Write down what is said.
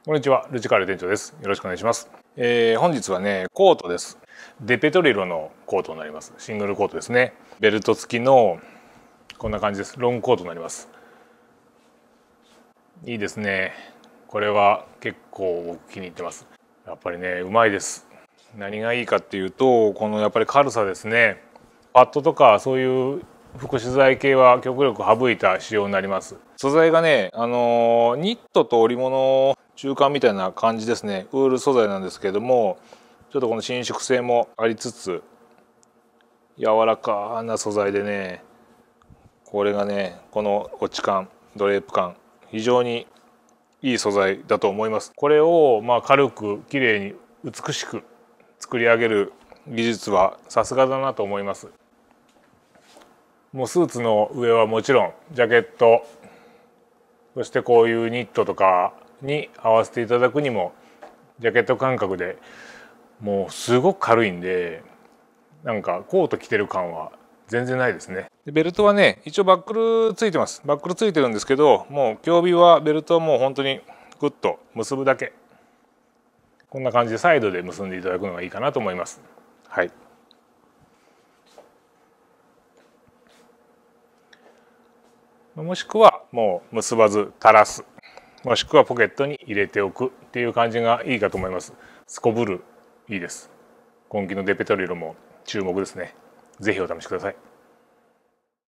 こんにちは、ルチカール店長です。よろしくお願いします。本日はね、コートです。デペトリロのコートになります。シングルコートですね。ベルト付きのこんな感じです。ロングコートになります。いいですね。これは結構僕気に入ってます。やっぱりね、うまいです。何がいいかっていうと、このやっぱり軽さですね。パッドとかそういう副資材系は極力省いた仕様になります。素材がね、ニットと織物中間みたいな感じですね。ウール素材なんですけれども、ちょっとこの伸縮性もありつつ柔らかな素材でね、これがね、この落ち感、ドレープ感、非常にいい素材だと思います。これを軽く綺麗に美しく作り上げる技術はさすがだなと思います。もうスーツの上はもちろんジャケット、そしてこういうニットとかに合わせていただくにもジャケット感覚でもうすごく軽いんで、なんかコート着てる感は全然ないですね。でベルトはね、一応バックルついてます。バックルついてるんですけど、もう競技はベルトはもう本当にグッと結ぶだけ、こんな感じでサイドで結んでいただくのがいいかなと思います。はい。もしくはもう結ばず垂らす、もしくはポケットに入れておくっていう感じがいいかと思います。すこぶるいいです。今季のデペトリロも注目ですね。ぜひお試しください。